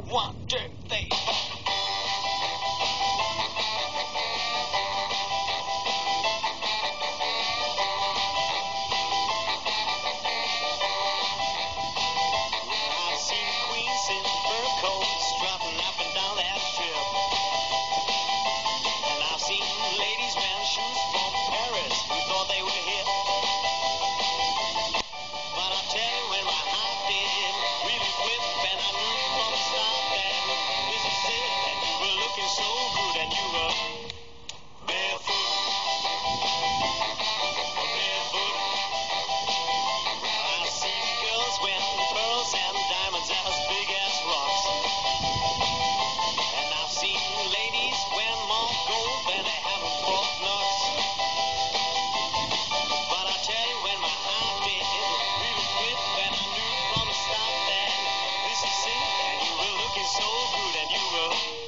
1, 2, 3, 4. I've seen queens in fur coats strutting up and down that strip. And I've seen ladies wearing shoes from Paris who thought they were hip. But I tell you, when my heart did really flip, and I knew from the start that this is it, and you were looking so good, and you were barefoot. I've seen girls wearing pearls and diamonds as big as rocks. And I've seen ladies wearing more gold than they have in Fort Knox. But I tell you, when my heart did really flip, and I knew from the start that this is it, and you were looking so good, and you were